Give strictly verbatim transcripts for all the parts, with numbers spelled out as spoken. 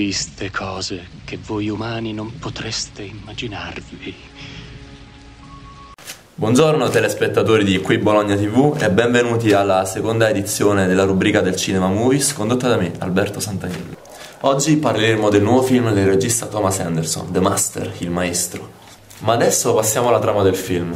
viste cose che voi umani non potreste immaginarvi. Buongiorno telespettatori di Qui Bologna tivù e benvenuti alla seconda edizione della rubrica del Cinema Movies condotta da me, Alberto Santaniello. Oggi parleremo del nuovo film del regista Thomas Anderson, The Master, il maestro. Ma adesso passiamo alla trama del film.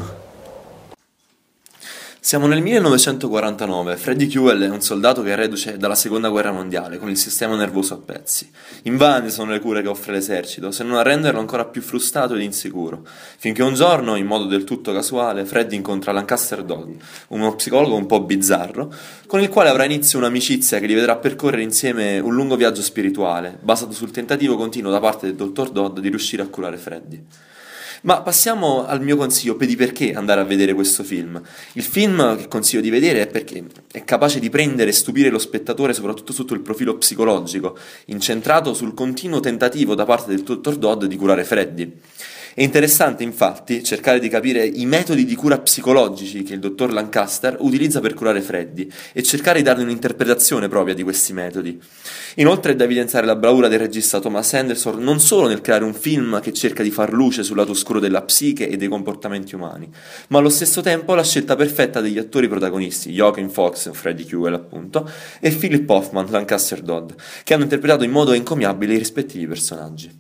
Siamo nel millenovecentoquarantanove, Freddie Quell è un soldato che è reduce dalla seconda guerra mondiale, con il sistema nervoso a pezzi. Invane sono le cure che offre l'esercito, se non a renderlo ancora più frustrato ed insicuro. Finché un giorno, in modo del tutto casuale, Freddie incontra Lancaster Dodd, uno psicologo un po' bizzarro, con il quale avrà inizio un'amicizia che li vedrà percorrere insieme un lungo viaggio spirituale, basato sul tentativo continuo da parte del dottor Dodd di riuscire a curare Freddie. Ma passiamo al mio consiglio per di perché andare a vedere questo film. Il film che consiglio di vedere è perché è capace di prendere e stupire lo spettatore soprattutto sotto il profilo psicologico, incentrato sul continuo tentativo da parte del dottor Dodd di curare Freddie. È interessante infatti cercare di capire i metodi di cura psicologici che il dottor Lancaster utilizza per curare Freddie e cercare di dargli un'interpretazione propria di questi metodi. Inoltre è da evidenziare la bravura del regista Thomas Anderson non solo nel creare un film che cerca di far luce sul lato oscuro della psiche e dei comportamenti umani, ma allo stesso tempo la scelta perfetta degli attori protagonisti, Joaquin Phoenix, Freddie Quell appunto, e Philip Hoffman, Lancaster Dodd, che hanno interpretato in modo encomiabile i rispettivi personaggi.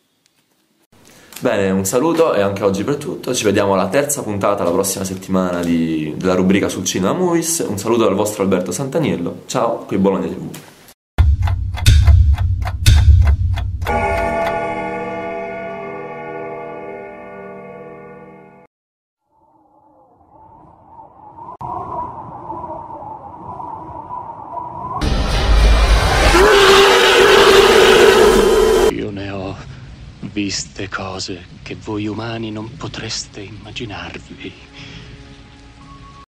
Bene, un saluto e anche oggi per tutto, ci vediamo alla terza puntata la prossima settimana di, della rubrica sul Cinema Movies. Un saluto dal vostro Alberto Santaniello, ciao, qui Bologna tivù. Viste cose che voi umani non potreste immaginarvi.